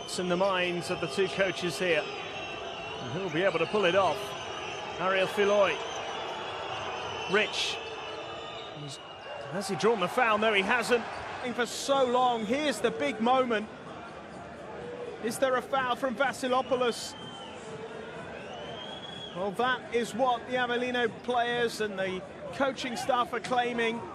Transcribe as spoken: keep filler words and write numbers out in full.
thoughts in the minds of the two coaches here. And who'll be able to pull it off? Ariel Filloy. Rich. He's, has he drawn the foul? No, he hasn't. For so long, here's the big moment. Is there a foul from Vasilopoulos? Well, that is what the Avellino players and the coaching staff are claiming.